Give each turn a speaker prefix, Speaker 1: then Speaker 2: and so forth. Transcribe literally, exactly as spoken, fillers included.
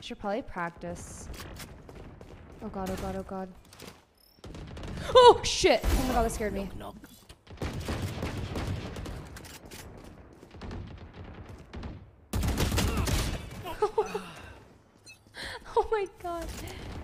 Speaker 1: Should probably practice. Oh god, oh god, oh god. Oh shit! Oh my god, that scared me.
Speaker 2: Knock, knock.
Speaker 1: Oh my god.